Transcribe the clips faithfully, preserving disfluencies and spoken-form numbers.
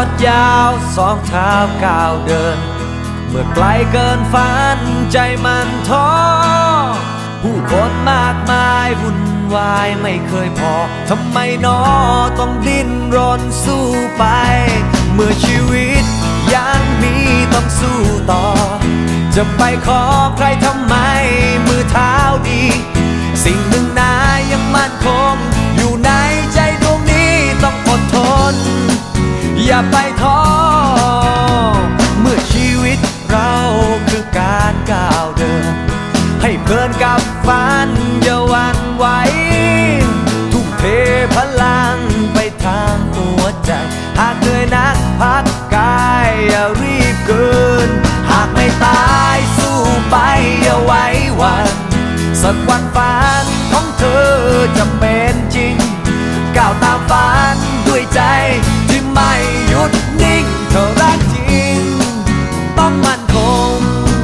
ดยาวสองเท้าก้าวเดินเมื่อไกลเกินฝันใจมันท้อผู้คนมากมายวุ่นวายไม่เคยพอทำไมน้อต้องดิ้นรนสู้ไปเมื่อชีวิตยังมีต้องสู้ต่อจะไปขอใครทำไมมือเท้าดีสิ่งหนึ่งนายังมั่นคงอยู่ในใจดวงนี้ต้องอดทนอย่าไปท้อเมื่อชีวิตเราคือการก้าวเดินให้เพลินกับฝันอย่าหวั่นไหวทุ่มเทพลังไปทางหัวใจหากเหนื่อยนักพักกายอย่ารีบเกินหากไม่ตายสู้ไปอย่าไว้วันสักวันฝันของเธอจะเป็นจริงก้าวตามฝันด้วยใจที่ไม่หยุดนิ่งเธอรักจริงต้องมั่นคง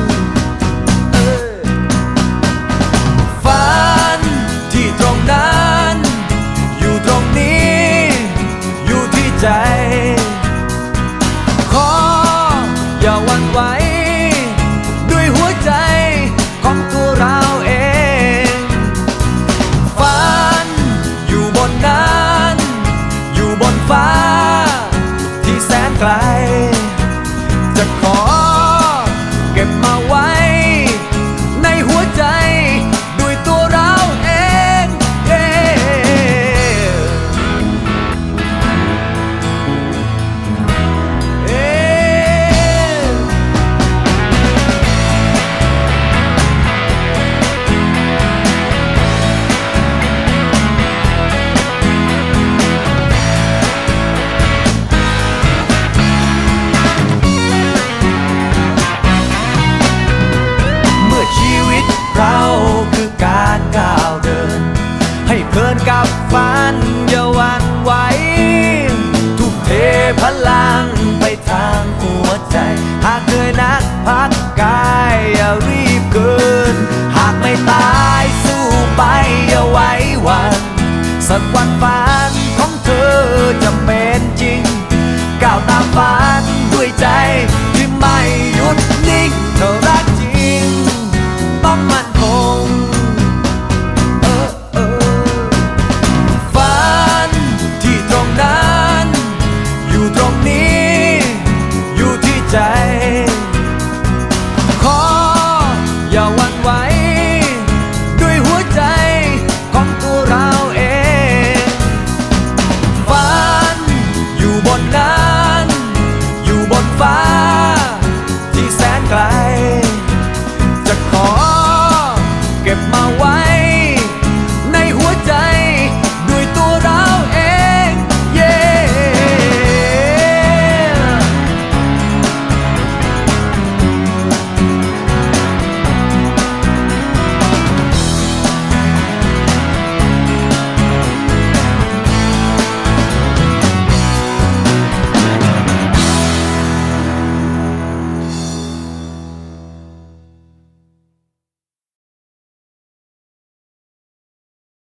ฝันที่ตรงนั้นอยู่ตรงนี้อยู่ที่ใจขออย่าหวั่นไหวด้วยหัวใจของตัวเราเองฝันอยู่บนนั้นอยู่บนฟ้าที่แสนไกลจะขอเก็บมาไว้ในหัวใจด้วยตัวเราเองเมื่อชีวิตเราคือการก้าวเดินให้เพลินกับฝันอย่าหวั่นไหวทุ่มเทพลังไปทางหัวใจหากเหนื่อยนักพักกายอย่ารีบเกินหากไม่ตายสู้ไปอย่าไว้วันสักวัน